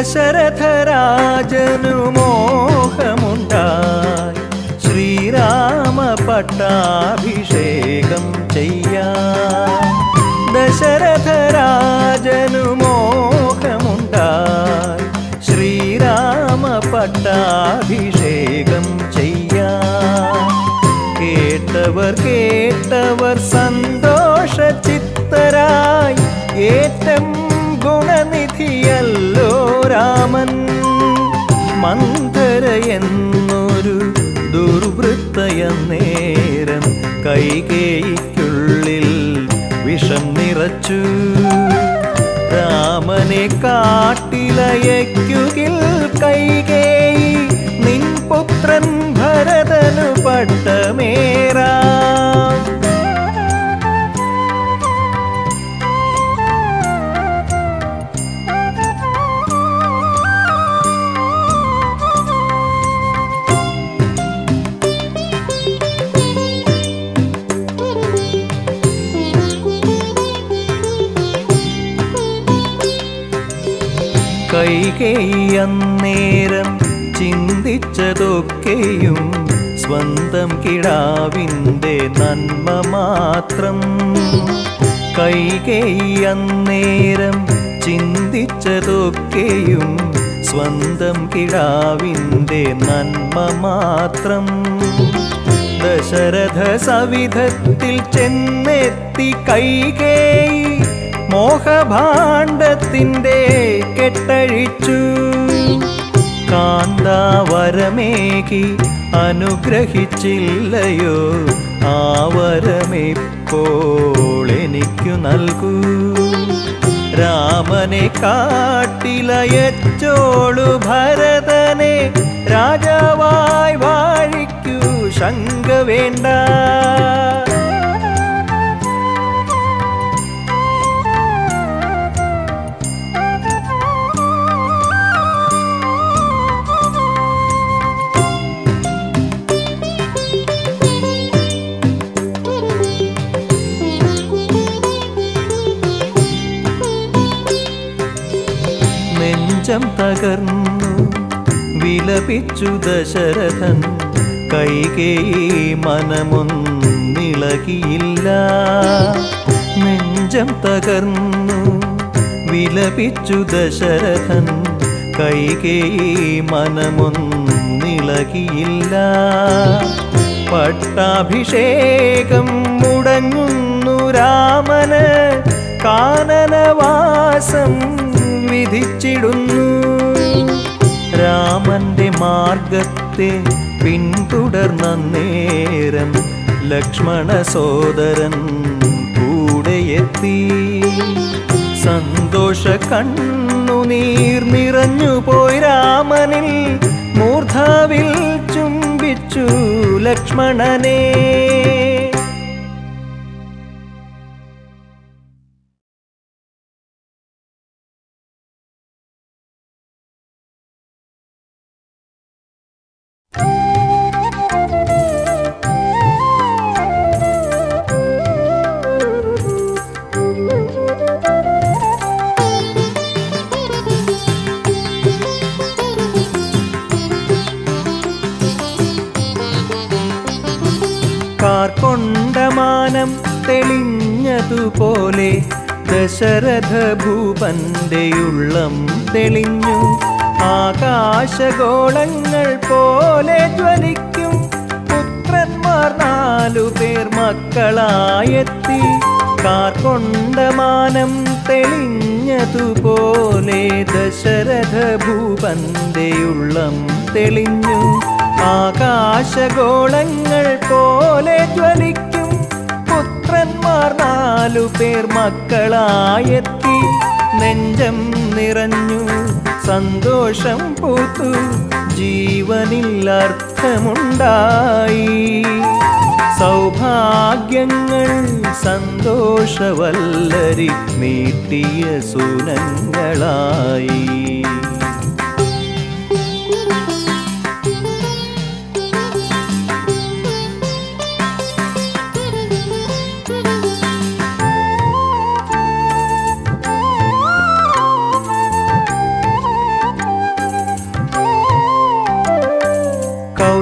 ദശരഥരാജനു മോഹമുണ്ടായി ശ്രീരാമ പട്ടാഭിഷേകം ചെയ്യാൻ. ദശരഥരാജനു മോഹമുണ്ടായി ശ്രീരാമ പട്ടാഭിഷേകം ചെയ്യാൻ. കേട്ടവർ സന്തോഷചിത്തരായി. ഏറ്റം ഗുണനിധിയല്ലോ രാമൻ. മന്ധര എന്നൊരു ദുർവൃത്തയന്നേരം കൈകേയിക്കുള്ളിൽ വിഷം നിറച്ചു. രാമനെ കാട്ടിലയയ്ക്കുകിൽ കൈകേയി, നിൻ പുത്രൻ ഭരതനു പട്ടമേറാം. കൈകേയി അന്നേരം ചിന്തിച്ചതൊക്കെയും സ്വന്തം കിടാവിൻ്റെ നന്മ മാത്രം. കൈകേയി അന്നേരം ചിന്തിച്ചതൊക്കെയും സ്വന്തം കിടാവിൻ്റെ നന്മ മാത്രം. ദശരഥ സവിധത്തിൽ ചെന്നെത്തി കൈകേയി മോഹഭാണ്ഡത്തിൻ്റെ കെട്ടഴിച്ചു. കാന്താവരമേകി അനുഗ്രഹിച്ചില്ലയോ, ആ വരമെപ്പോൾ എനിക്കു നൽകൂ. രാമനെ കാട്ടിലയച്ചോളു ഭരതനെ, രാജാവായി വാഴിക്കൂ ശങ്ക വേണ്ട. നെഞ്ചം തകർന്നു വിലപിച്ചു ദശരഥൻ. കൈകേയി മനമൊന്നിളകിയില്ല. നെഞ്ചം തകർന്നു വിലപിച്ചു ദശരഥൻ. കൈകേയി മനമൊന്നിളകിയില്ല. പട്ടാഭിഷേകം മുടങ്ങുന്നു രാമന്, കാനനവാസം വിധിച്ചിടുന്നു. രാമന്റെ മാർഗത്തെ പിന്തുടർന്ന നേരം ലക്ഷ്മണ സോദരൻ കൂടെയെത്തി. സന്തോഷ കണ്ണുനീർ നിറഞ്ഞുപോയി രാമനിൽ. മൂർധാവിൽ ചുംബിച്ചു ലക്ഷ്മണനെ. കാർക്കൊണ്ടമാനം തെളിഞ്ഞതുപോലെ ദശരഥ ഭൂപന്റെ ഉള്ളം തെളിഞ്ഞു. ആകാശഗോളങ്ങൾ പോലെ ജ്വലിക്കും പുത്രന്മാർ 4 പേർ മക്കളായെത്തി. കാർക്കൊണ്ടമാനം തെളിഞ്ഞതുപോലെ ദശരഥ ഭൂപന്റെ ഉള്ളം തെളിഞ്ഞു. ആകാശഗോളങ്ങൾ പോലെ ജ്വലിക്കും പുത്രന്മാർ 4 പേർ മക്കളായെത്തി. നെഞ്ചം നിറഞ്ഞു സന്തോഷം പൂത്തു, ജീവനിൽ അർത്ഥമുണ്ടായി. സൗഭാഗ്യങ്ങൾ സന്തോഷവല്ലരി നീട്ടിയ സുനങ്ങളായി.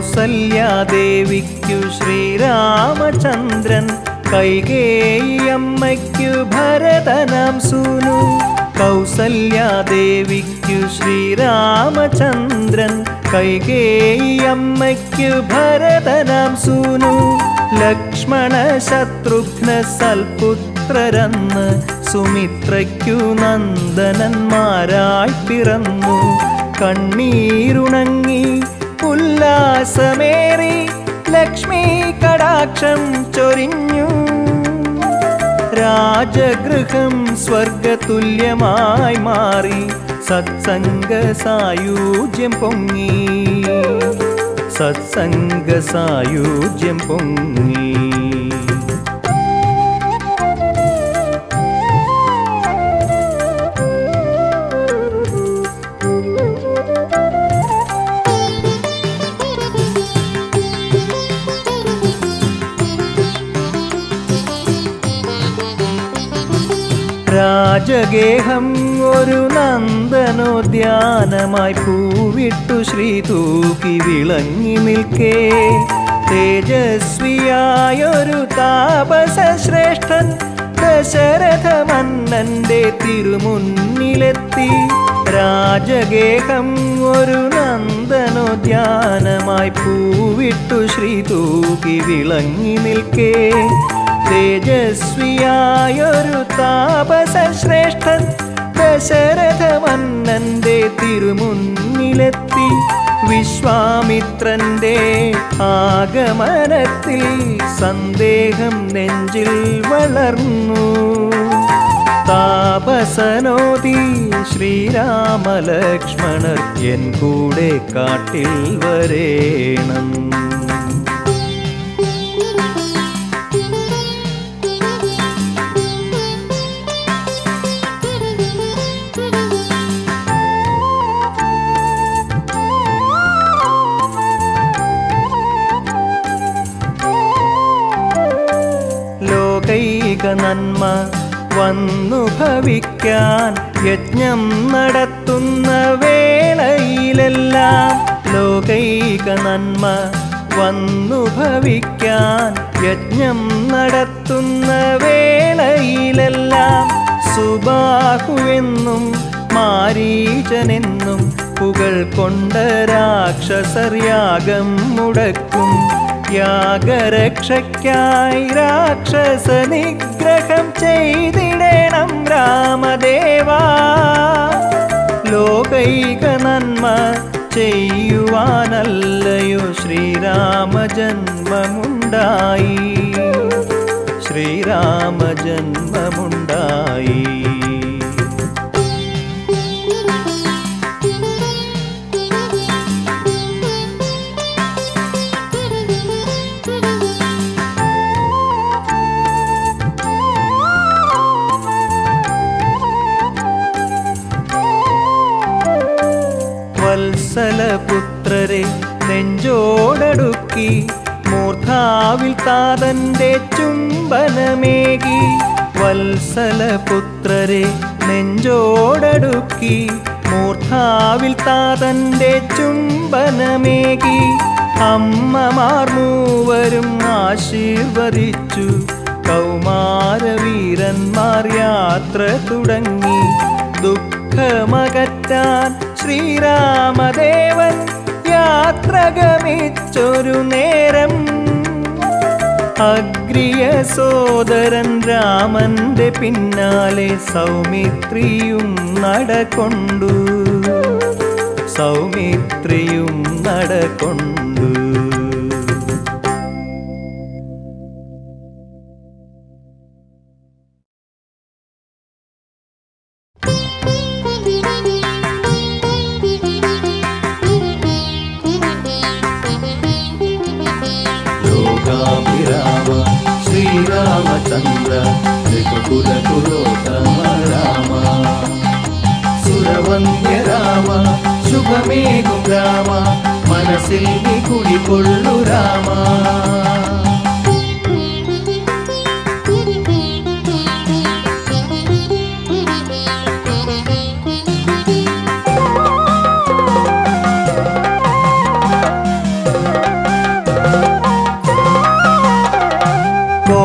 കൗസല്യാദേവിക്കു ശ്രീരാമചന്ദ്രൻ കൈകേയിയമ്മയ്ക്കു ഭരതനാം സൂനു. കൗസല്യാദേവിക്കു ശ്രീരാമചന്ദ്രൻ കൈകേയിയമ്മയ്ക്കു ഭരതനാം സൂനു. ലക്ഷ്മണ ശത്രുഘ്ന സൽപുത്രരെന്ന് സുമിത്രയ്ക്കു നന്ദനന്മാരായി പിറന്നു. കണ്ണീരുണങ്ങി ഉല്ലാസമേറി ലക്ഷ്മി കടാക്ഷം ചൊരിഞ്ഞു. രാജഗൃഹം സ്വർഗതുല്യമായി മാറി സത്സംഗ സായുജ്യം പൊങ്ങി. സത്സംഗ സായുജ്യം പൊങ്ങി. രാജഗേഹം ഒരു നന്ദനോദ്യാനമായി പൂവിട്ടു ശ്രീതൂക്കി വിളങ്ങി നിൽക്കേ. തേജസ്വിയായൊരു താപസശ്രേഷ്ഠൻ ദശരഥ മന്നന്റെ തിരുമുന്നിലെത്തി. രാജഗേഹം ഒരു നന്ദനോദ്യാനമായി പൂവിട്ടു ശ്രീതൂക്കി വിളങ്ങി നിൽക്കേ. തേജസ്വിയായൊരു താപസശ്രേഷ്ഠൻ ദശരഥ മന്നന്റെ തിരുമുന്നിലെത്തി. വിശ്വാമിത്രന്റെ ആഗമനത്തിൽ സന്ദേഹം നെഞ്ചിൽ വളർന്നു. താപസനോദി ശ്രീരാമലക്ഷ്മണർ എൻ കൂടെ കാട്ടിൽ വരേണം. ലോകൈക നന്മ വന്നു ഭവിക്കാൻ യജ്ഞം നടത്തുന്ന വേളയിലെല്ലാം. ലോകൈക നന്മ വന്നു ഭവിക്കാൻ യജ്ഞം നടത്തുന്ന വേളയിലെല്ലാം. സുബാഹുവെന്നും മാരീചനെന്നും പുകൾ കൊണ്ട രാക്ഷസർ യാഗം മുടക്കും. യാഗരക്ഷയ്ക്കായി രാക്ഷസ നിഗ്രഹം ചെയ്തിടേണം രാമദേവാ. ലോകൈക നന്മ ചെയ്യുവാനല്ലയോ ശ്രീരാമജന്മമുണ്ടായി. ശ്രീരാമജന്മമുണ്ടായി. വത്സലപുത്രരെ നെഞ്ചോടടുക്കി മൂർധാവിൽ താതന്റെ ചുംബനമേകി. വത്സലപുത്രരെ നെഞ്ചോടടുക്കി മൂർധാവിൽ താതന്റെ ചുംബനമേകി. അമ്മമാർ മൂവരും ആശീർവദിച്ചു. കൗമാരവീരന്മാർ യാത്ര തുടങ്ങി. ദുഃഖമകറ്റാൻ ശ്രീരാമദേവൻ യാത്ര ഗമിച്ചൊരു നേരം. അഗ്രിയ സോദരൻ രാമന്റെ പിന്നാലെ സൗമിത്രിയും നടകൊണ്ടു. സൗമിത്രിയും നടകൊണ്ടു. ശ്രീരാമചന്ദ്ര രഘുകുല പുരോത്തമ രാമ. സുരവന്ദ്യ രാമ ശുഭമേകും രാമ. മനസ്സിൽ നീ കുടികൊള്ളു രാമ.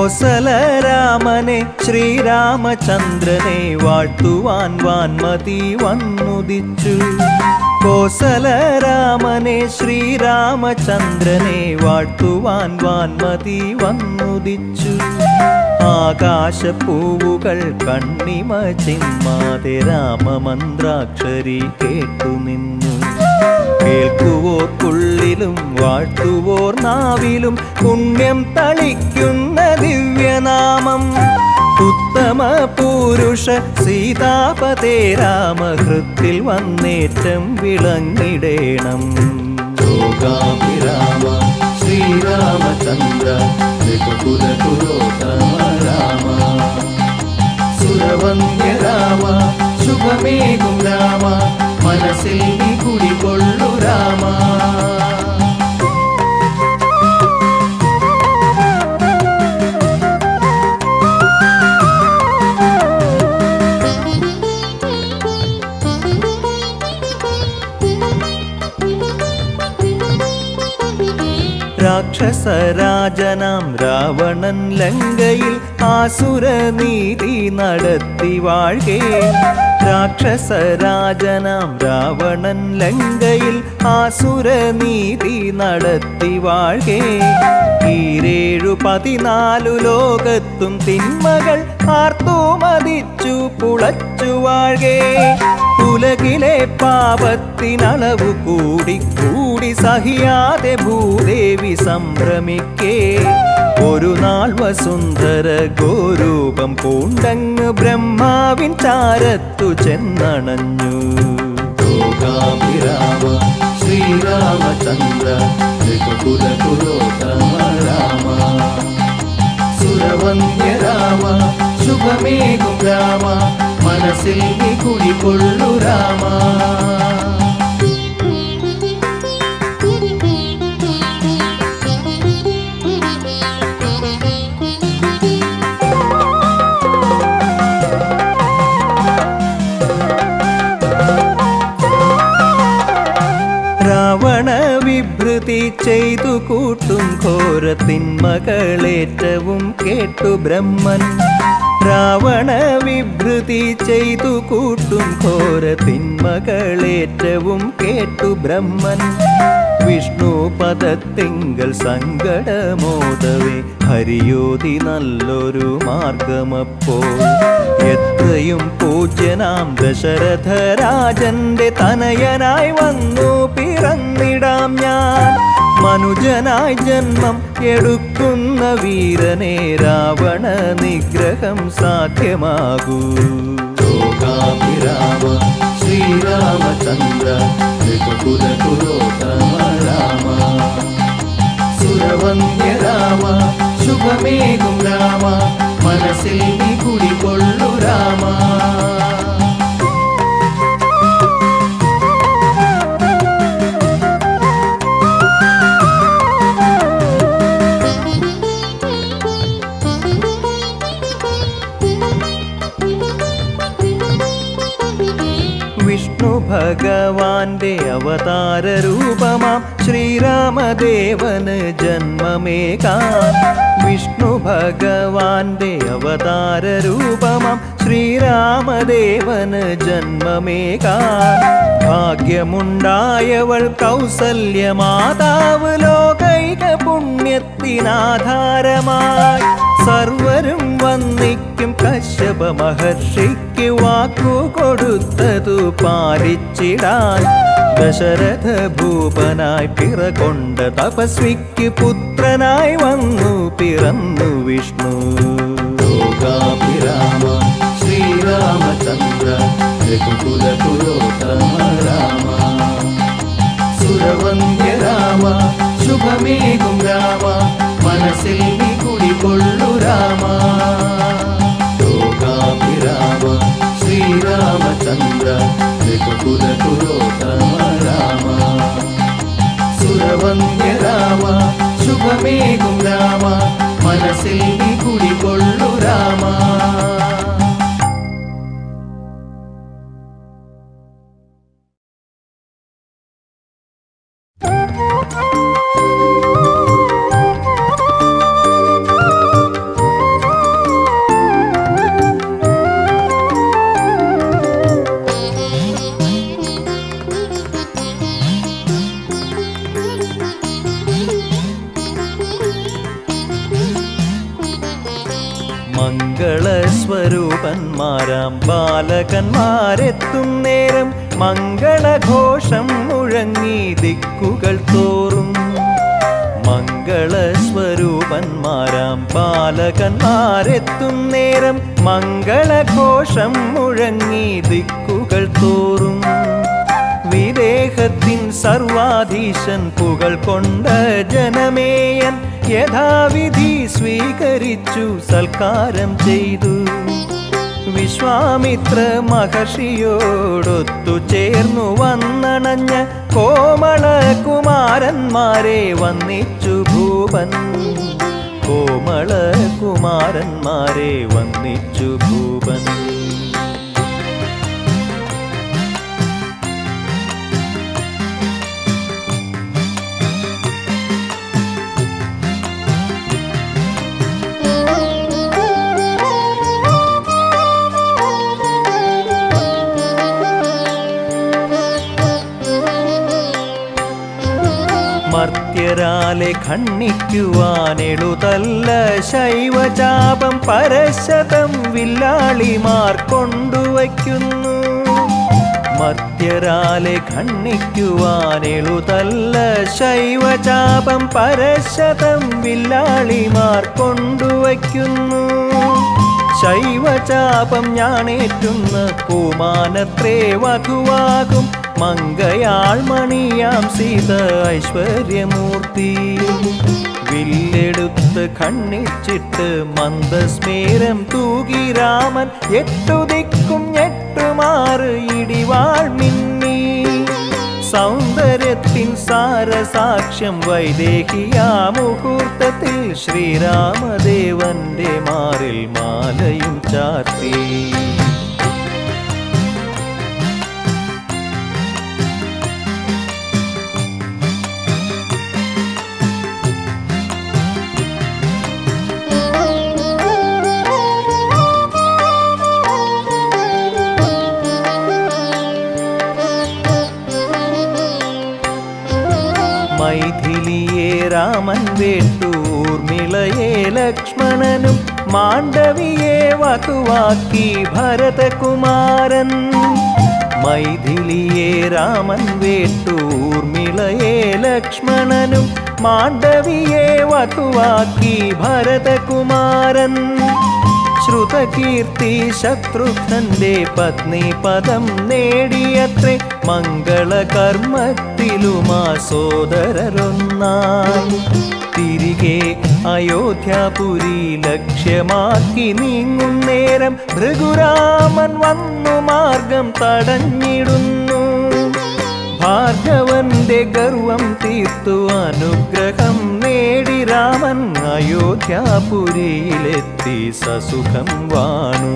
കോസലരാമനെ ശ്രീരാമചന്ദ്രനെ വാഴ്ത്തുവാൻ വാൻമതി വന്നുദിച്ചു. കോസലരാമനെ ശ്രീരാമചന്ദ്രനെ വാഴ്ത്തുവാൻ വാൻമതി വന്നുദിച്ചു. ആകാശപ്പൂവുകൾ കണ്ണിമ ചിമ്മാതെ രാമമന്ത്രാക്ഷരി കേട്ടുനിന്നു. കേൾക്കുവോർക്കുള്ളിലും വാഴ്ത്തുവോർ നാവിലും പുണ്യം തളിക്കുന്ന ദിവ്യനാമം. ഉത്തമ പുരുഷ സീതാപതേ രാമഹൃത്തിൽ വന്നേറ്റം വിളങ്ങിടേണം. ലോകാഭിരാമ ശ്രീരാമചന്ദ്ര രഘുകുലകുലോത്തമ രാമ. സുരവന്ദ്യ രാമ ശുഭമേകും രാമ മനസ്സിൽ നീ കുടികൊള്ളു രാമ. രാക്ഷസരാജനാം രാവണൻ ലങ്കയിൽ ആസുരനീതി നടത്തി വാഴ്കേ. രാക്ഷസരാജനാം രാവണൻ ലങ്കയിൽ ആസുരനീതി നടത്തി വാഴ്കേ. 14 ലോകത്തും തിന്മകൾ ആർത്തുമതിച്ചു പുളച്ചു വാഴ്കേ. ഉലകിലെ പാപത്തിനളവു കൂടി കൂടി സഹിയാതെ ഭൂദേവി സംഭ്രമിക്കേ. ഒരു നാൾ വസുന്ധര ഗോരൂപം പൂണ്ടങ്ങ് ബ്രഹ്മാവിൻ ചാരത്തു ചെന്നണഞ്ഞു. ലോകാഭിരാമ ശ്രീരാമചന്ദ്ര രഘുകുലകുലോത്തമ രാമ. സുരവന്ദ്യ രാമ ശുഭമേകും രാമ മനസ്സിൽ നീ കുടികൊള്ളു രാമ. രാവണ വിഭൃതി ചെയ്തു കൂട്ടും ഘോര തിന്മകളേറ്റവും കേട്ടു ബ്രഹ്മൻ. രാവണ വിഭൃതി ചെയ്തു കൂട്ടും ഘോര തിന്മകളേറ്റവും കേട്ടു ബ്രഹ്മൻ. വിഷ്ണു പദത്തിങ്കൽ സങ്കടമോദവേ ഹരിയോതി നല്ലൊരു മാർഗമപ്പോൾ. എത്രയും പൂജ്യനാം ദശരഥരാജന്റെ തനയനായി വന്നു പിറന്നിടാം ഞാൻ. മനുജനായി ജന്മം എടുക്കുന്ന വീരനെ രാവണ നിഗ്രഹം സാധ്യമാകൂ. ലോകാഭിരാമ ശ്രീരാമചന്ദ്ര രഘുകുലകുലോത്തമ രാമ. സുരവന്ദ്യ രാമ ശുഭമേകും രാമ മനസ്സിൽ നീ കുടികൊള്ളു രാമ. വിഷ്ണു ഭഗവാന്റെ അവതാര രൂപമാം ശ്രീരാമദേവന് ജന്മമേകാൻ. വിഷ്ണു ഭഗവാന്റെ അവതാര രൂപമാം ശ്രീരാമദേവന് ജന്മമേകാൻ. ഭാഗ്യമുണ്ടായവൾ കൗസല്യമാതാവ് ലോകൈക പുണ്യത്തിനാധാരമായി. സർവരും വന്നിക്കും കശ്യപ മഹർഷിക്ക് വാക്കു കൊടുത്തതു പാലിച്ചിടാൻ. ദശരഥ ഭൂപനായി പിറകൊണ്ട തപസ്വിക്ക് പുത്രനായി വന്നു പിറന്നു വിഷ്ണു. ലോകാഭിരാമ ശ്രീരാമചന്ദ്ര രഘുകുലകുലോത്തമ രാമ. സുരവന്ദ്യ രാമ ശുഭമേകും രാമ മനസ്സിൽ നീ കുടികൊള്ളു രാമ. ലോകാഭിരാമ ശ്രീരാമചന്ദ്ര രഘുകുലകുലോത്തമ രാമ. സുരവന്ദ്യ രാമ ശുഭമേകും രാമ മനസ്സിൽ നീ കുടികൊള്ളു രാമ. സ്വരൂപന്മാരാം ബാലകന്മാരെത്തും നേരം മംഗളഘോഷം മുഴങ്ങി ദിക്കുകൾ തോറും. മംഗളസ്വരൂപന്മാരാം ബാലകന്മാരെത്തും നേരം മംഗളഘോഷം മുഴങ്ങി ദിക്കുകൾ തോറും. വിദേഹത്തിൻ സർവാധീശൻ പുകൾ കൊണ്ട ജനമേയൻ യഥാവിധി സ്വീകരിച്ചു സൽക്കാരം ചെയ്തു. വിശ്വാമിത്ര മഹർഷിയോടൊത്തു ചേർന്നു വന്നണഞ്ഞ കോമള കുമാരന്മാരെ വന്ദിച്ചു ഭൂപൻ. കോമള കുമാരന്മാരെ വന്ദിച്ചു ഭൂപൻ. മർത്യരാലെ ഖണ്ഡിക്കുവാനെളുതല്ല ശൈവചാപം പരശതം വില്ലാളിമാർ കൊണ്ടുവയ്ക്കുന്നു. മർത്യരാലെ ഖണ്ഡിക്കുവാനെളുതല്ല ശൈവചാപം പരശതം വില്ലാളിമാർ കൊണ്ടുവയ്ക്കുന്നു. ശൈവചാപം ഞാണേറ്റുന്ന പൂമാനത്രേ വധുവാകും മങ്കയാൾ മണിയാം സീത ഐശ്വര്യമൂർത്തി. വില്ലെടുത്ത് ഖണ്ഡിച്ചിട്ട് മന്ദസ്മേരം തൂകി രാമൻ എട്ടു ദിക്കും ഞെട്ടുമാറ് ഇടിവാൾ മിന്നി. സൗന്ദര്യത്തിൻ സാരസാക്ഷ്യം വൈദേഹിയാ മുഹൂർത്തത്തിൽ ശ്രീരാമദേവന്റെ മാറിൽ മാലയും ചാർത്തി. മൈഥിലിയെ രാമൻ വേട്ടു, ഊർമിളയെ ലക്ഷ്മണനും മാണ്ഡവിയെ വധുവാക്കി ഭരതകുമാരൻ. മൈഥിലിയെ രാമൻ വേട്ടു, ഊർമിളയെ ലക്ഷ്മണനും മാണ്ഡവിയെ വധുവാക്കി ഭരതകുമാരൻ. ശ്രുതകീർത്തി ശത്രുഘ്നന്റെ പത്നി പദം നേടിയത്രേ മംഗളകർമ്മത്തിലുമാ സോദരരൊന്നായി. തിരികെ അയോധ്യാപുരി ലക്ഷ്യമാക്കി നീങ്ങും നേരം ഭൃഗുരാമൻ വന്നു മാർഗം തടഞ്ഞിടുന്നു. ഭാർഗവന്റെ ഗർവം തീർത്തു അനുഗ്രഹം നേടി രാമൻ അയോധ്യാപുരിയിലെത്തി സസുഖം വാണു.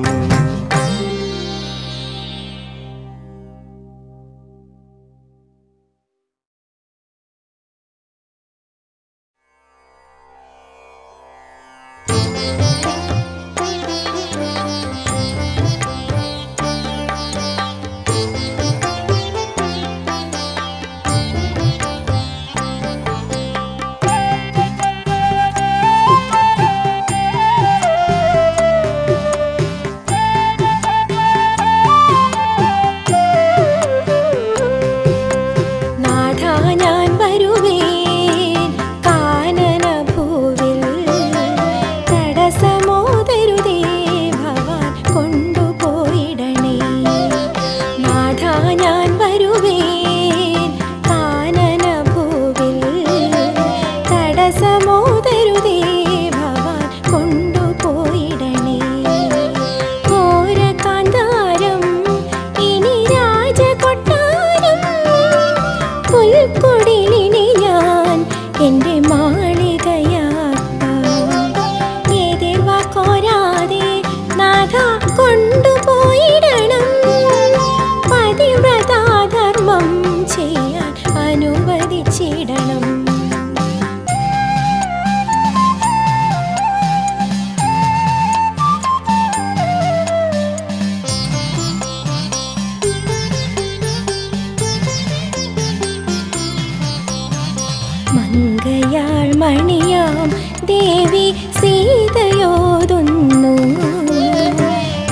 മംഗയാൾ മണിയാം ദേവി സീതയോതുന്നു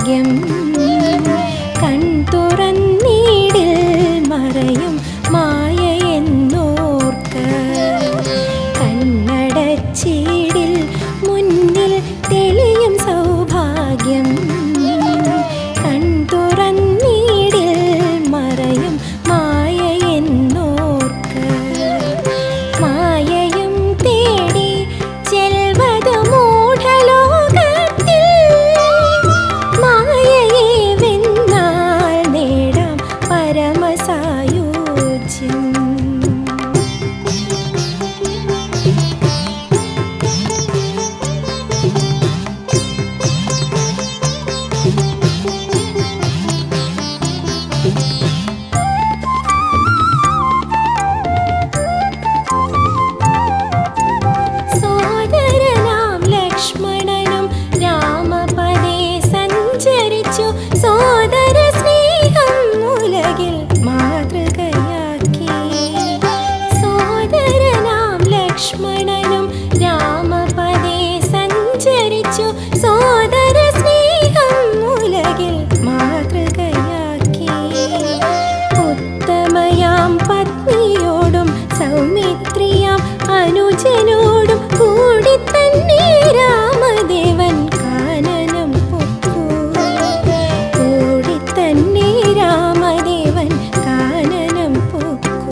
സൗഭാഗ്യം കൺ തുറന്നീടിൽ മറയും മായ എന്നോർക്ക കണ്ണടച്ചീടിൽ മുന്നിൽ തെളിയും സൗഭാഗ്യം കൺ തുറന്നീടിൽ മറയും മായ എന്നോർക്ക മായയും തേടി ചെൽവതു മൂഢലോകത്തിൽ മായയെ വെന്നാൽ നേടാം പരമസായുജ്യം സോദരനാം ലക്ഷ്മണനും രാമപദേ സഞ്ചരിച്ചു സോദര സ്നേഹം ഉലകിൽ മാതൃകയാക്കി സോദരനാം ലക്ഷ്മണനും രാമപദേ സഞ്ചരിച്ചു സോദര സ്നേഹം ഉലകിൽ മാതൃകയാക്കി ഉത്തമയാം പത്നിയോടും സൗമിത്രിയാം അനുജനോടും കൂടി തന്നെ രാമദേവൻ കാനനം പൊക്കു കൂടി തന്നെ രാമദേവൻ കാനനം പൊക്കു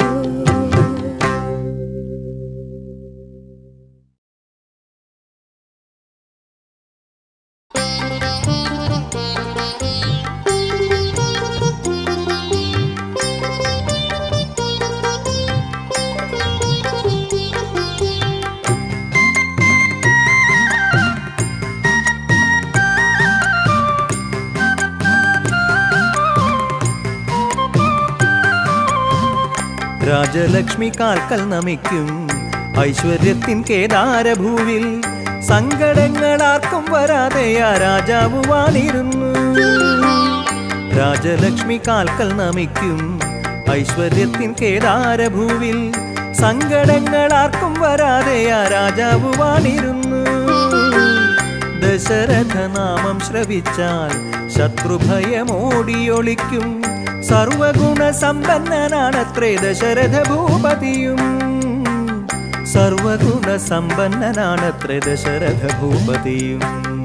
രാജലക്ഷ്മി കാൽക്കൽ നമിക്കും ഐശ്വര്യത്തിൻ കേദാരഭൂവിൽ സങ്കടങ്ങൾ ആർക്കും വരാതെ ആ രാജാവ് വാണിരുന്നു രാജലക്ഷ്മി കാൽക്കൽ നമിക്കും ഐശ്വര്യത്തിൻ കേദാരഭൂവിൽ സങ്കടങ്ങൾ ആർക്കും വരാതെ ആ രാജാവ് വാണിരുന്നു ദശരഥ നാമം ശ്രവിച്ചാൽ ശത്രുഭയമോടിയൊളിക്കും സർവഗുണ സമ്പന്നനാണത്രേ ദശരഥ ഭൂപതിയും സർവഗുണ സമ്പന്നനാണത്രേ ദശരഥ ഭൂപതിയും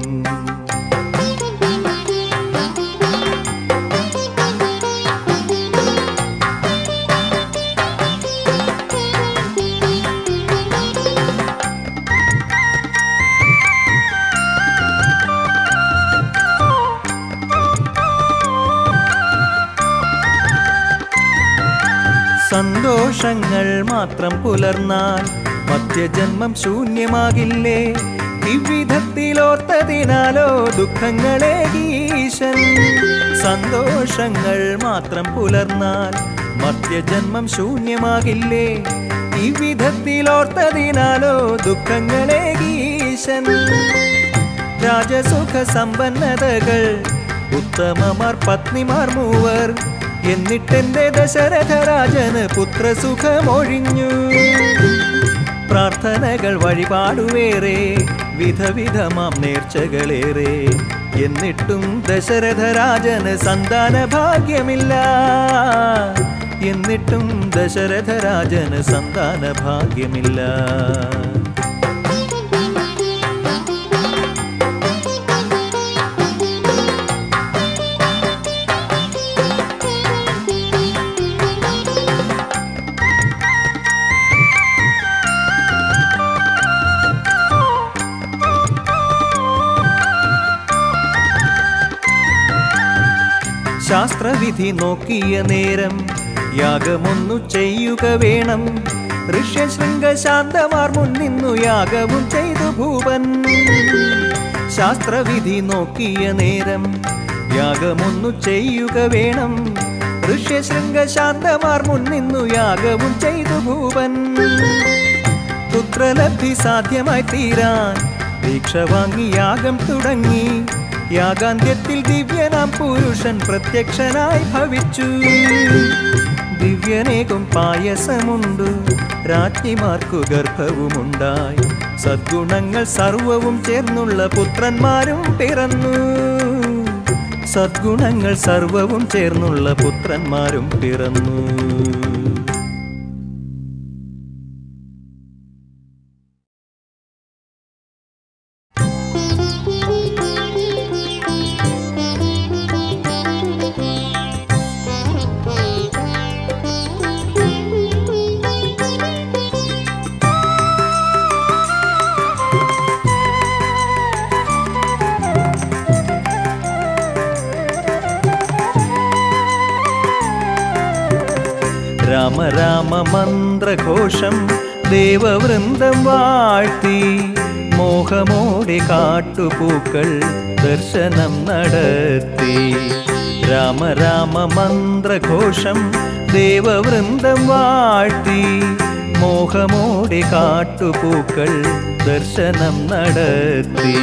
സന്തോഷങ്ങൾ മാത്രം പുലർന്നാൽ മധ്യജന്മം ശൂന്യമാകില്ലേ ഇவ்விധത്തിലോർത്തതിനാലോ ദുഃഖങ്ങളെ ഈശൻ സന്തോഷങ്ങൾ മാത്രം പുലർന്നാൽ മധ്യജന്മം ശൂന്യമാകില്ലേ ഇவ்விധത്തിലോർത്തതിനാലോ ദുഃഖങ്ങളെ ഈശൻ രാജസുഖ സമ്പന്നതകൾ ഉത്തമമാർ പത്നിമാർ മൂവർ എന്നിട്ടെന്റെ ദശരഥരാജന് പുത്രസുഖമൊഴിഞ്ഞു പ്രാർത്ഥനകൾ വഴിപാടുവേറെ വിധവിധമാം നേർച്ചകളേറെ എന്നിട്ടും ദശരഥരാജന് സന്താന ഭാഗ്യമില്ല എന്നിട്ടും ദശരഥരാജന് സന്താന ഭാഗ്യമില്ല ശാസ്ത്രവിധി നോക്കിയ നേരം യാഗമൊന്നു ചെയ്യുക വേണം ഋഷ്യശൃംഗശാന്തമാർ മുന്നിന്നു യാഗവും ചെയ്തു ഭൂപൻ ശാസ്ത്രവിധി നോക്കിയ നേരം യാഗമൊന്നു ചെയ്യുക വേണം ഋഷ്യശൃംഗശാന്തമാർ മുന്നിന്നു യാഗവും ചെയ്തു ഭൂപൻ പുത്രലബ്ധി സാധ്യമായി തീരാൻ ദീക്ഷ വാങ്ങി യാഗം തുടങ്ങി യാഗാന്ത്യത്തിൽ ദിവ്യനാം പുരുഷൻ പ്രത്യക്ഷനായി ഭവിച്ചു ദിവ്യനേകും പായസമുണ്ട് രാജ്ഞിമാർക്കു ഗർഭവുമുണ്ടായി സദ്ഗുണങ്ങൾ സർവവും ചേർന്നുള്ള പുത്രന്മാരും പിറന്നു സദ്ഗുണങ്ങൾ സർവവും ചേർന്നുള്ള പുത്രന്മാരും പിറന്നു. രാമ രാമ മന്ത്രഘോഷം ദേവവൃന്ദം വാഴ്ത്തി മോഹമോടെ കാട്ടുപൂക്കൾ ദർശനം നടത്തി. രാമ രാമ മന്ത്രഘോഷം ദേവവൃന്ദം വാഴ്ത്തി മോഹമോടെ കാട്ടുപൂക്കൾ ദർശനം നടത്തി.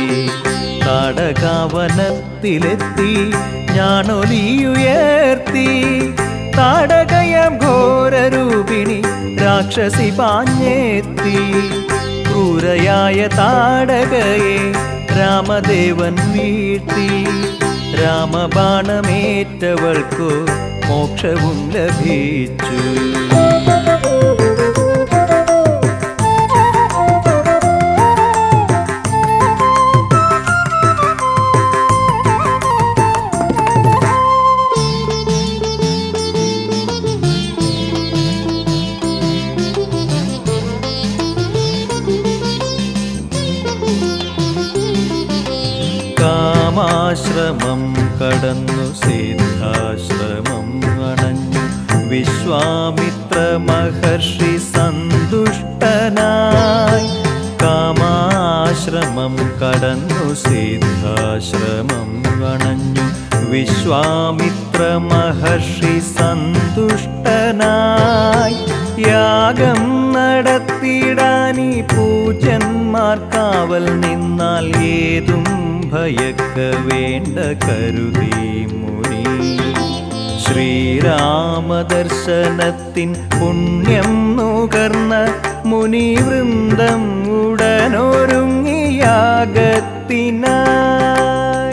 താടകാവനത്തിലെത്തി ഞാനൊലിയുയർത്തി താടകയം ഘോരരൂപിണി രാക്ഷസി പാഞ്ഞെത്തി. ക്രൂരയായ താടകയെ രാമദേവൻ വീഴ്ത്തി. രാമബാണമേറ്റവൾക്കു മോക്ഷവും ലഭിച്ചു. കാമാശ്രമം കടന്നു സിദ്ധാശ്രമം അണഞ്ഞു വിശ്വാമിത്ര മഹർഷി സന്തുഷ്ടനായി. കാമാശ്രമം കടന്നു സിദ്ധാശ്രമം അണഞ്ഞു വിശ്വാമിത്ര മഹർഷി സന്തുഷ്ടനായി. യാഗം നടത്തിയിടാനീ പൂജന്മാർ കാവൽ നിന്നാൽ ഏതും ഭയക്ക വേണ്ട കരുതി മുനി. ശ്രീരാമദർശനത്തിൻ പുണ്യം നുകർന്ന മുനിവൃന്ദം ഉടനൊരുങ്ങി യാഗത്തിനായി.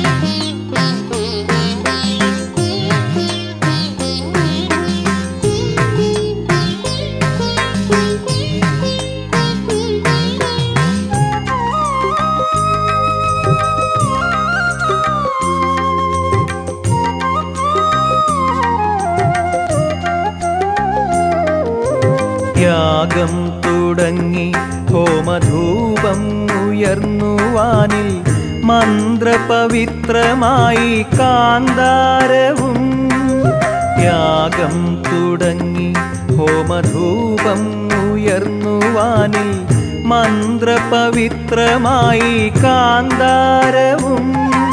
യാഗം തുടങ്ങി ഹോമധൂപം ഉയർന്നു വാനിൽ മന്ത്രപവിത്രമായി കാന്താരവും. യാഗം തുടങ്ങി ഹോമധൂപം ഉയർന്നു വാനിൽ മന്ത്രപവിത്രമായി കാന്താരവും.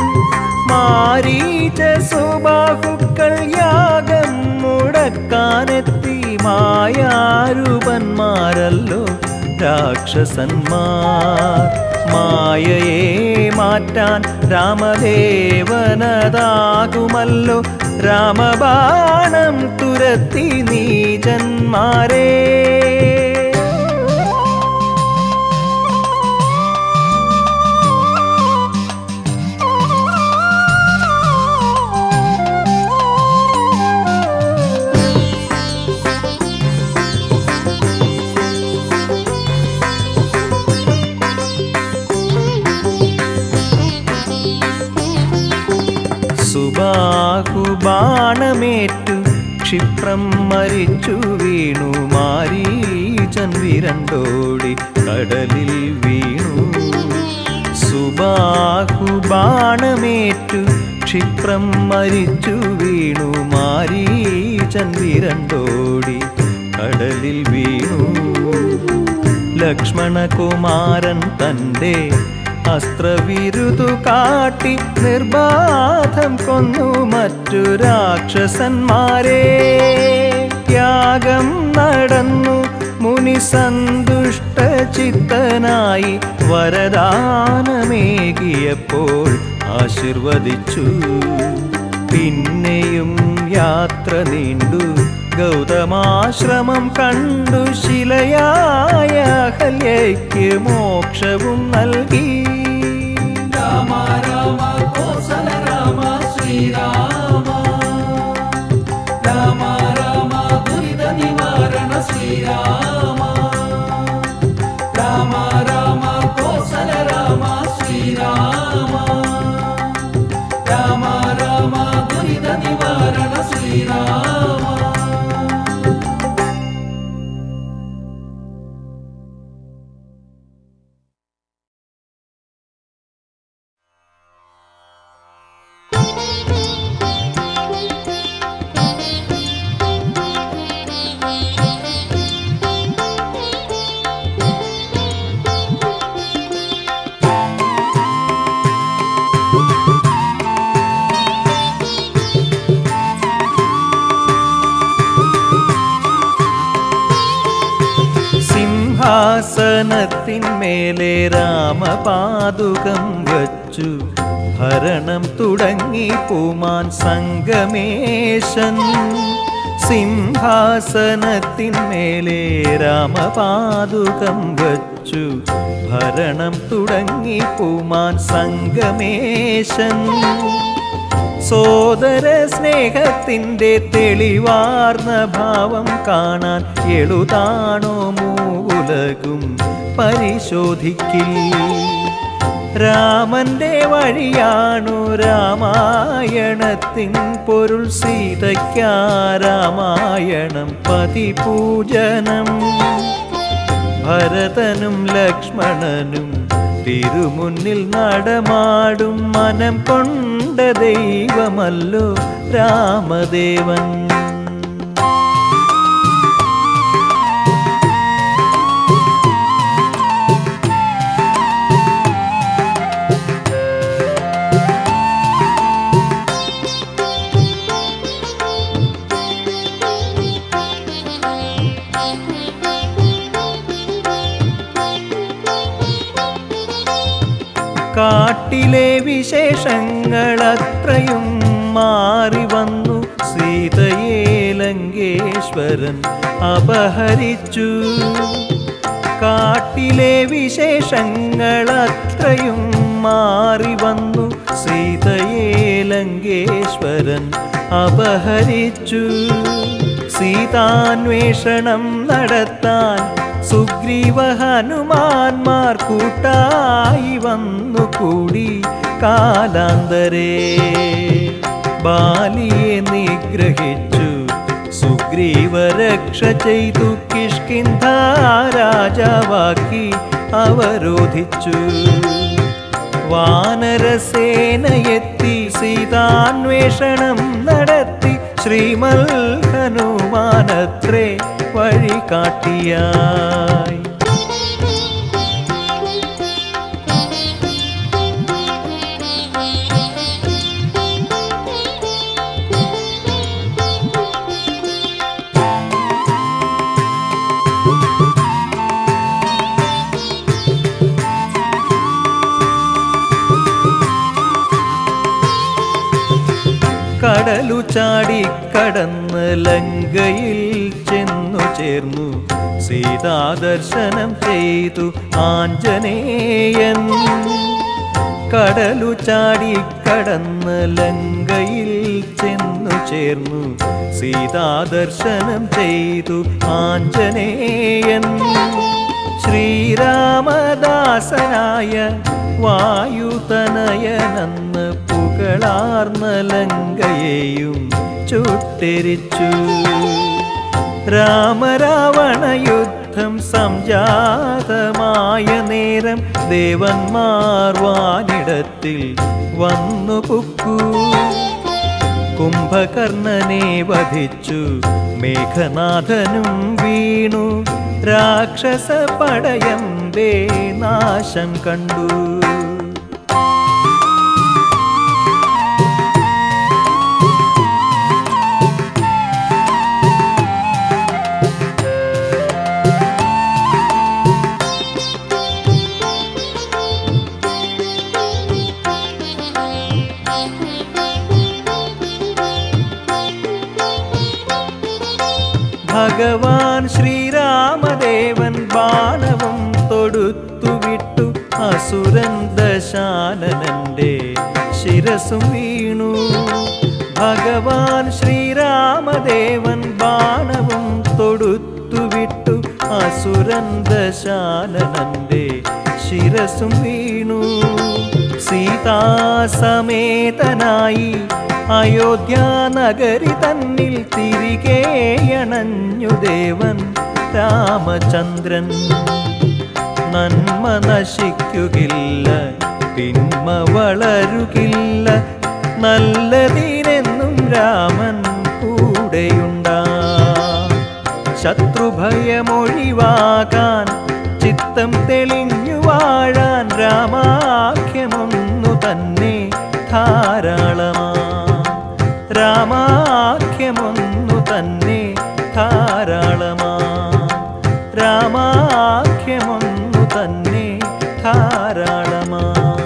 മാരീച സുബാഹുക്കൾ യാഗം മുടക്കാനെത്തി. മായാരൂപന്മാരല്ലോ രാക്ഷസന്മാർ. മായയെ മാറ്റാൻ രാമദേവനതാകുമല്ലോ രാമബാണം തുരത്തി നീചന്മാരെ. സുബാഹുബാണമേറ്റു ക്ഷിപ്രം മരിച്ചു വീണു. മാരീചൻ വിരണ്ടോടി കടലിൽ വീണു. സുബാഹുബാണമേറ്റു ക്ഷിപ്രം മരിച്ചു വീണു. മാരീചൻ വിരണ്ടോടി കടലിൽ വീണു. ലക്ഷ്മണകുമാരൻ തൻ്റെ അസ്ത്രവിരുതു കാട്ടി നിർബാധം കൊന്നു മറ്റു രാക്ഷസന്മാരെ. യാഗം നടന്നു മുനി സന്തുഷ്ടചിത്തനായി. വരദാനമേകിയപ്പോൾ ആശീർവദിച്ചു. പിന്നെയും യാത്ര നീണ്ടു ഗൗതമാശ്രമം കണ്ടു. ശിലയായ അഹല്യയ്ക്ക് മോക്ഷവും നൽകി. രാമ രാമ കോസല രാമ ശ്രീ രാമ രാമ ദുരിത നിവാരണ ശ്രീരാമ. സിംഹാസനത്തിന്മേലെ രാമപാദുകം വച്ചു ഭരണം തുടങ്ങി പൂമാൻ സംഗമേശൻ. സിംഹാസനത്തിന്മേലെ രാമപാദുകം വച്ചു ഭരണം തുടങ്ങി പൂമാൻ സംഗമേശൻ. സോദര സ്നേഹത്തിൻ്റെ തെളിവാർന്ന ഭാവം കാണാൻ എളുതാണോ മൂലകും പരിശോധിക്കിൽ. രാമന്റെ വഴിയാണു രാമായണത്തിൻ പൊരുൾ. സീതയ്ക്കാ രാമായണം പതിപൂജനം. ഭരതനും ലക്ഷ്മണനും തിരുമുന്നിൽ നടമാടും മനം കൊണ്ട ദൈവമല്ലോ രാമദേവൻ. കാട്ടിലെ വിശേഷങ്ങൾ അത്രയും മാറി വന്നു. സീതയെ ലങ്കേശ്വരൻ അപഹരിച്ചു. കാട്ടിലെ വിശേഷങ്ങൾ അത്രയും മാറി വന്നു. സീതയെ ലങ്കേശ്വരൻ അപഹരിച്ചു. സീതാന്വേഷണം നടത്താൻ സുഗ്രീവ ഹനുമാന്മാർ കൂട്ടായി വന്നുകൂടി. കാലാന്തരേ ബാലിയെ നിഗ്രഹിച്ചു. സുഗ്രീവ രക്ഷ ചെയ്തു കിഷ്കിന്ധ രാജാവാക്കി അവരോധിച്ചു. വാനരസേനയെത്തി സീതാന്വേഷണം നടത്തി. ശ്രീമൽ ഹനുമാനത്രേ വഴി കാട്ടിയായി. കടലു ചാടി കടന്ന് ലങ്കയിൽ ചെന്നു ചേർന്നു. സീതാദർശനം ചെയ്തു ആഞ്ജനേയൻ. കടലു ചാടി കടന്ന് ലങ്കയിൽ ചെന്നു ചേർന്നു. സീതാദർശനം ചെയ്തു ആഞ്ജനേയൻ. ശ്രീരാമദാസനായ വായുതനയനെന്ന് പുകളാർന്ന ലങ്കയെയും ചുട്ടെരിച്ചു. രാമരാവണ യുദ്ധം സംജാതമായ നേരം ദേവന്മാർ വാനിടത്തിൽ വന്നു പുക്കു. കുംഭകർണനെ വധിച്ചു. മേഘനാഥനും വീണു. രാക്ഷസ പടയമ്പേ നാശം കണ്ടു. ഭഗവാൻ ശ്രീരാമദേവൻ ബാണവും തൊടുത്തുവിട്ടു. അസുരൻ ദശാനനന്റെ ശിരസും വീണു. ഭഗവാൻ ശ്രീരാമദേവൻ ബാണവും തൊടുത്തുവിട്ടു. അസുരൻ ദശാനനന്റെ ശിരസും വീണു. സീതാസമേതനായി അയോധ്യാനഗരി തന്നിൽ തിരികെ അണഞ്ഞു ദേവൻ രാമചന്ദ്രൻ. നന്മ നശിക്കുകില്ല, തിന്മ വളരുകില്ല, നല്ലതിനെന്നും രാമൻ കൂടെയുണ്ടാ. ശത്രുഭയമൊഴിവാകാൻ ചിത്തം തെളിഞ്ഞു വാഴാൻ രാമാഖ്യമൊന്നു തന്നെ ധാരാളമാ. രാമാഖ്യമൊന്നു തന്നെ ധാരാളമാ. രാമാഖ്യമൊന്നു തന്നെ ധാരാളമാ.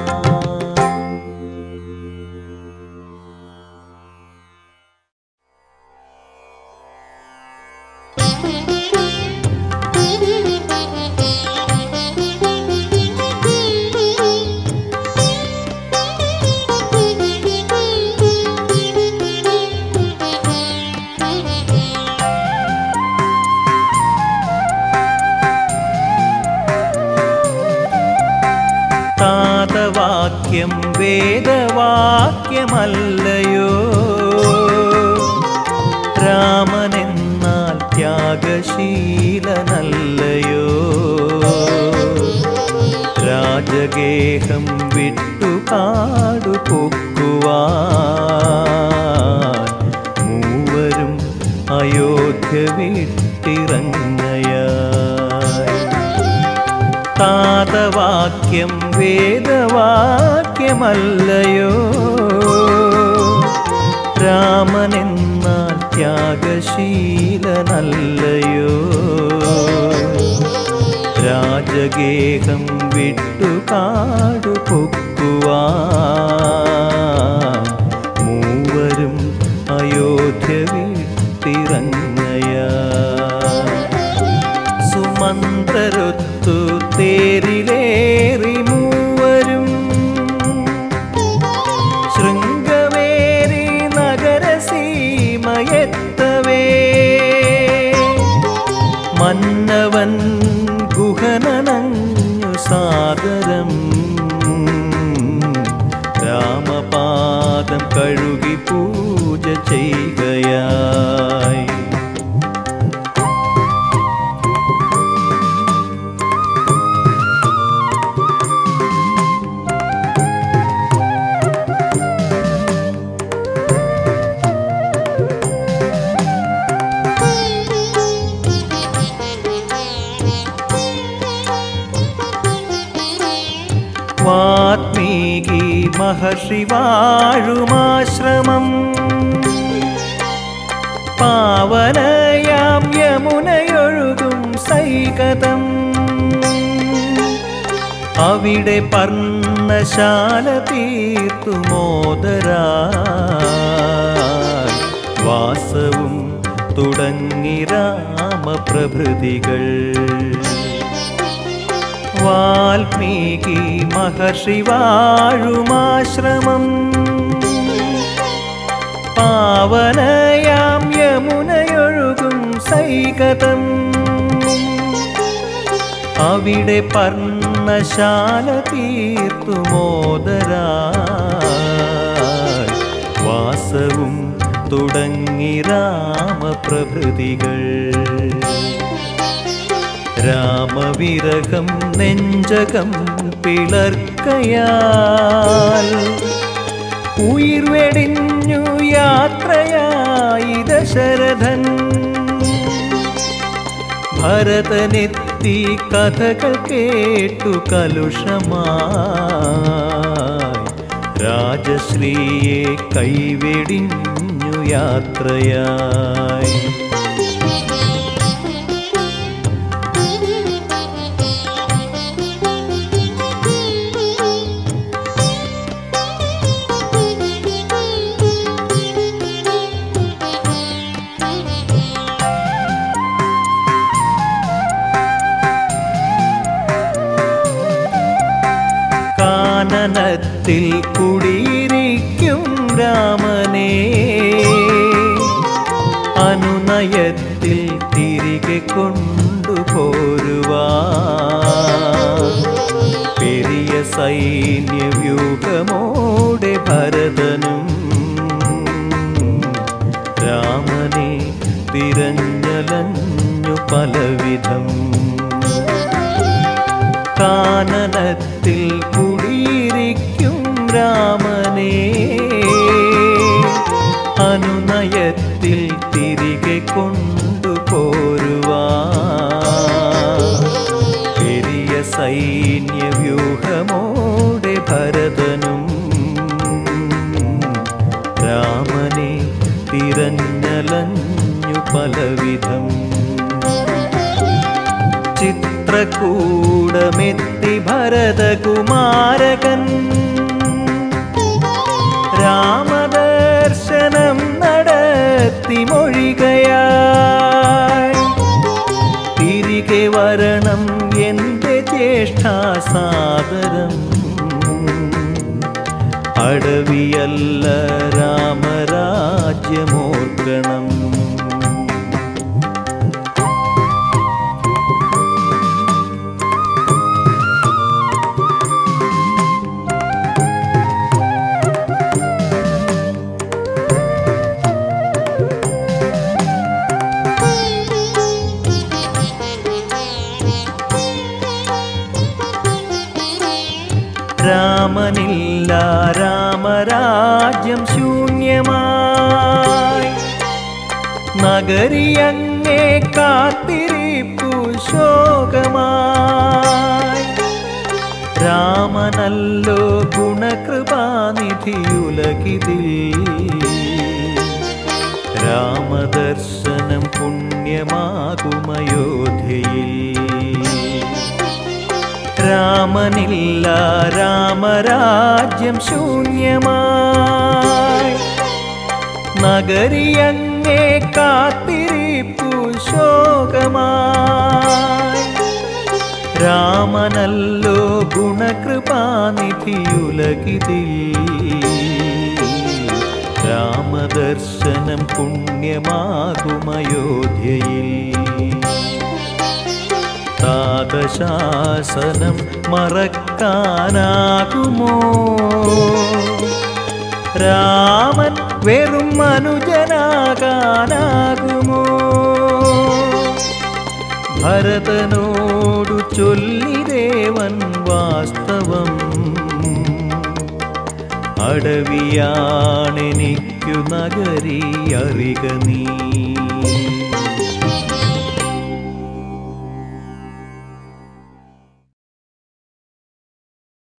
താതവാക്യം വേദവാക്യമല്ലയോ, രാമനെന്നാൽ ത്യാഗശീലനല്ലയോ. രാജഗേഹം വിട്ടുകാടു പൊക്കുവാൻ മൂവരും അയോധ്യ വിട്ടിറങ്ങയായി. താതവാക്യം വേദവാക്യമല്ലയോ, രാമനെന്നാൽ ത്യാഗശീലനല്ലയോ. രാജഗേഹം വിട്ടുകാടു പൊക്കുവാൻ മൂവരും അയോധ്യ വിട്ടിറങ്ങയായി. സുമന്ത്രരൊത്തു തേരിലേറി മൂവരും ശൃംഗവേരി നഗരസീമയെത്തവേ. മന്നവൻ ഗുഹനനഞ്ഞു സാദരം രാമപാദം കഴുകി പൂജ ചെയ്യുകയായി. വാത്മീകി മഹർഷി വാഴുമാശ്രമം പാവനയാം യമുനയൊഴുകും സൈകതം. അവിടെ പർണശാല തീർത്തു മോദരായി വാസവും തുടങ്ങി രാമപ്രഭൃതികൾ. വാൽമീകി മഹർഷി വാഴുമാശ്രമം പാവനയാം യമുനയൊഴുകും സൈകതം. അവിടെ പർണശാല തീർത്തു മോദരായി വാസവും തുടങ്ങി രാമപ്രഭൃതികൾ. രാമവിരഹം നെഞ്ചകം പിളർക്കയാൽ ഉയിർവെടിഞ്ഞു യാത്രയായി ദശരഥൻ. ഭരതനെത്തി കഥകൾ കേട്ടു കലുഷമായി രാജശ്രീയെ കൈവെടിഞ്ഞു യാത്രയായി. കാനനത്തിൽ കുടിയിരിക്കും രാമനെ അനുനയത്തിൽ തിരികെ കൊണ്ടുപോരുവാൻ പെരിയ സൈന്യവ്യൂഹമോടെ ഭരതനും രാമനെ തിരഞ്ഞലഞ്ഞു പലവിധം. കാനനത്തിൽ കുടിയിരിക്കും രാമനെ അനുനയത്തിൽ തിരികെ കൊണ്ടുപോരുവാൻ പെരിയ സൈന്യവ്യൂഹമോടെ ഭരതനും രാമനെ തിരഞ്ഞലഞ്ഞു പലവിധം. ചിത്രകൂടമെത്തി ഭരതകുമാരകൻ രാമദർശനം നടത്തി മൊഴികയായി. തിരികെ വരണം എൻ്റെ ജ്യേഷ്ഠാസാദരം, അടവിയല്ല രാമരാജ്യമോർക്കണം. രാമനില്ല രാമരാജ്യം ശൂന്യമായി, നഗരിയങ്ങേ കാത്തിരിപ്പു ശോകമായി. രാമനല്ലോ ഗുണകൃപാനിധിയുലകിതിൽ, രാമദർശനം പുണ്യമാകുമയോധ്യയിൽ. രാമനില്ല രാമരാജ്യം ശൂന്യമായി, നഗരിയങ്ങേ കാത്തിരിപ്പു ശോകമായി. രാമനല്ലോ ഗുണകൃപാനിധിയുലകിതിൽ, രാമദർശനം പുണ്യമാകുമയോധ്യയിൽ. താതശാസനം മറക്കാനാകുമോ, രാമൻ വെറും മനുജനാകാനാകുമോ. ഭരതനോടു ചൊല്ലിദേവൻ വാസ്തവം, അടവിയാണെനിക്കു നഗരി അറിക നീ.